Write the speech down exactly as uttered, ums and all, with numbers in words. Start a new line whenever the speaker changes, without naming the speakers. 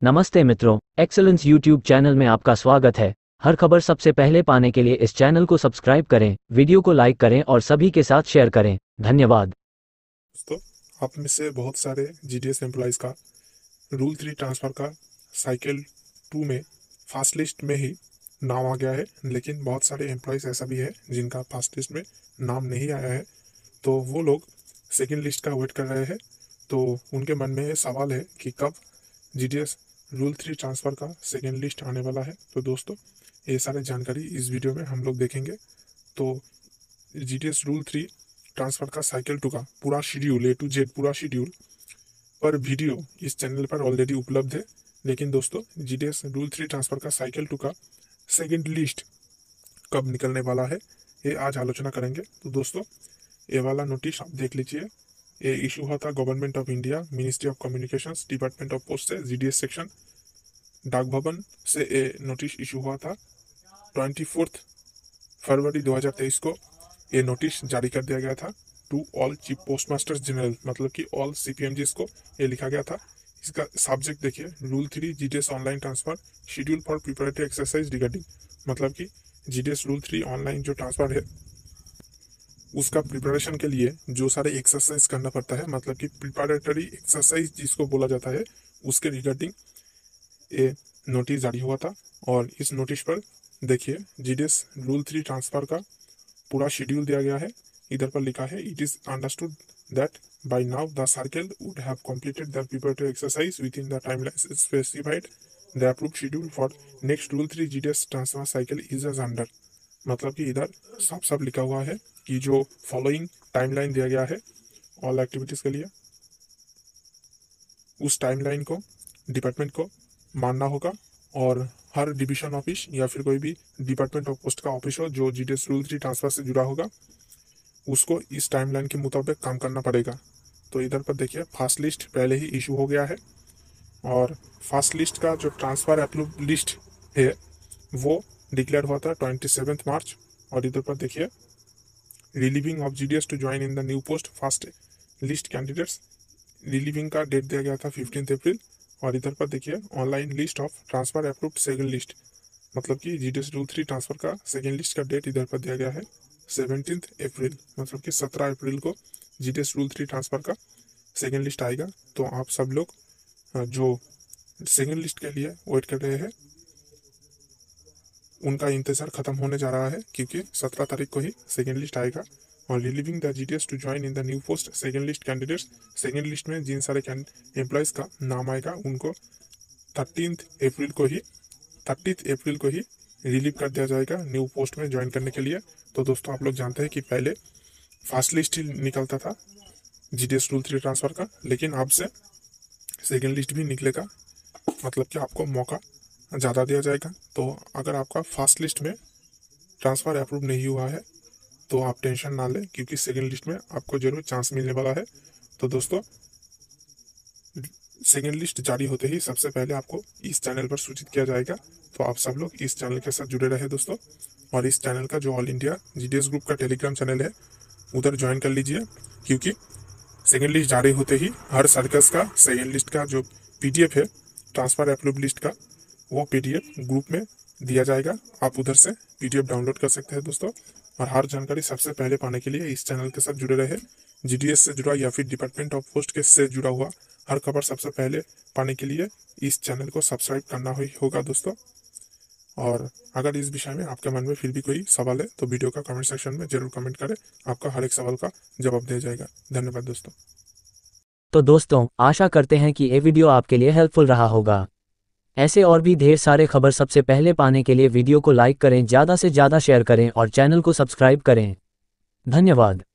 नमस्ते मित्रों, excellence YouTube channel में आपका स्वागत है। हर खबर सबसे पहले पाने के लिए इस चैनल को सब्सक्राइब करें, वीडियो को लाइक करें और सभी के साथ शेयर करें। धन्यवाद।
दोस्तों, आप में से बहुत सारे जीडीएस एम्प्लॉयज़ का रूल थ्री ट्रांसफ़र का साइकिल टू में फास्ट लिस्ट में ही नाम आ गया है, लेकिन बहुत सारे एम्प्लॉयज़ ऐसा भी है जिनका फास्ट लिस्ट में नाम नहीं आया है, तो वो लोग सेकेंड लिस्ट का वेट कर रहे हैं। तो उनके मन में ये सवाल है कि कब जीडीएस रूल थ्री ट्रांसफ़र का सेकेंड लिस्ट आने वाला है। तो दोस्तों, ये सारे जानकारी इस वीडियो में हम लोग देखेंगे। तो जीडीएस रूल थ्री ट्रांसफ़र का साइकिल टू का पूरा शेड्यूल, ए टू जेड पूरा शेड्यूल पर वीडियो इस चैनल पर ऑलरेडी उपलब्ध है। लेकिन दोस्तों, जीडीएस रूल थ्री ट्रांसफ़र का साइकिल टू का सेकेंड लिस्ट कब निकलने वाला है, ये आज आलोचना करेंगे। तो दोस्तों, ये वाला नोटिस आप देख लीजिए। ये इशू हुआ था government of India, ministry of communications, department of post से, जीडीएस सेक्शन, डाक भवन से ये नोटिस इशू हुआ था। ट्वेंटी फोर्थ फरवरी दो हज़ार तेईस को ये नोटिस जारी कर दिया गया था to all chief post masters general, मतलब कि ऑल सीपीएमजीज को ये लिखा गया था। इसका सब्जेक्ट देखिए, rule three GDS online transfer schedule for preparatory exercise regarding, मतलब कि जीडीएस रूल थ्री ऑनलाइन जो ट्रांसफर है उसका प्रिपरेशन के लिए जो सारे एक्सरसाइज करना पड़ता है, मतलब कि प्रिपरेटरी एक्सरसाइज जिसको बोला जाता है, उसके रिगार्डिंग ये नोटिस जारी हुआ था। और इस नोटिस पर देखिए, जीडीएस रूल थ्री ट्रांसफर का पूरा शेड्यूल दिया गया है। इधर पर लिखा है, it is understood that by now the circle would have completed the preparatory exercise within the timeline specified the approved schedule for next rule three GDS transfer cycle is as under, मतलब कि इधर साफ साफ लिखा हुआ है कि जो फॉलोइंग टाइमलाइन दिया गया है ऑल एक्टिविटीज के लिए, उस टाइमलाइन को डिपार्टमेंट को मानना होगा। और हर डिवीजन ऑफिस या फिर कोई भी डिपार्टमेंट ऑफ पोस्ट का ऑफिस हो जो जीडीएस रूल थ्री ट्रांसफर से जुड़ा होगा, उसको इस टाइमलाइन के मुताबिक काम करना पड़ेगा। तो इधर पर देखिए, फास्ट लिस्ट पहले ही इशू हो गया है और फास्ट लिस्ट का जो ट्रांसफर अप्रूव लिस्ट है वो डिक्लेयर हुआ था ट्वेंटी सेवेंथ मार्च। और इधर पर देखिए, relieving of GDS to join in the new post fast list candidates, relieving का डेट दिया गया था फिफ्टीन अप्रैल। और इधर पर देखिए, online list of transfer approved second list, मतलब कि जीडीएस रूल थ्री ट्रांसफर का सेकेंड लिस्ट का डेट इधर पर दिया गया है सेवनटीन अप्रैल, मतलब कि सत्रह अप्रैल को जीडीएस रूल थ्री ट्रांसफर का सेकेंड लिस्ट आएगा। तो आप सब लोग जो सेकेंड लिस्ट के लिए वेट कर रहे हैं, उनका इंतजार खत्म होने जा रहा है, क्योंकि सत्रह तारीख को ही सेकेंड लिस्ट आएगा। और relieving the GDS to join in the new post second list candidates, second list में जिन सारे एम्प्लॉयज़ का नाम आएगा उनको थर्टीन अप्रैल को ही थर्टीथ अप्रैल को ही रिलीव कर दिया जाएगा न्यू पोस्ट में ज्वाइन करने के लिए। तो दोस्तों, आप लोग जानते हैं कि पहले फास्ट लिस्ट ही निकलता था जीडीएस रूल थ्री ट्रांसफर का, लेकिन अब से सेकेंड लिस्ट भी निकलेगा, मतलब कि आपको मौका ज़्यादा दिया जाएगा। तो अगर आपका फास्ट लिस्ट में ट्रांसफ़र अप्रूव नहीं हुआ है तो आप टेंशन ना लें, क्योंकि सेकेंड लिस्ट में आपको जरूर चांस मिलने वाला है। तो दोस्तों, सेकेंड लिस्ट जारी होते ही सबसे पहले आपको इस चैनल पर सूचित किया जाएगा। तो आप सब लोग इस चैनल के साथ जुड़े रहे दोस्तों। और इस चैनल का जो ऑल इंडिया जीडीएस ग्रुप का टेलीग्राम चैनल है, उधर ज्वाइन कर लीजिए, क्योंकि सेकेंड लिस्ट जारी होते ही हर सर्कस का सेकेंड लिस्ट का जो पीडीएफ है ट्रांसफर अप्रूव लिस्ट का, वो पीडीएफ ग्रुप में दिया जाएगा। आप उधर से पीडीएफ डाउनलोड कर सकते हैं दोस्तों। और हर जानकारी सबसे पहले पाने के लिए इस चैनल के साथ जुड़े रहे। जीडीएस से जुड़ा या फिर डिपार्टमेंट ऑफ पोस्ट के से जुड़ा हुआ हर खबर सबसे पहले पाने के लिए इस चैनल को सब्सक्राइब करना ही होगा दोस्तों। और अगर इस विषय में आपके मन में फिर भी कोई सवाल है तो वीडियो का कमेंट सेक्शन में जरूर कमेंट करें, आपका हर एक सवाल का जवाब दिया जाएगा। धन्यवाद दोस्तों।
तो दोस्तों, आशा करते हैं कि ये वीडियो आपके लिए हेल्पफुल रहा होगा। ऐसे और भी ढेर सारे खबर सबसे पहले पाने के लिए वीडियो को लाइक करें, ज़्यादा से ज़्यादा शेयर करें और चैनल को सब्सक्राइब करें। धन्यवाद।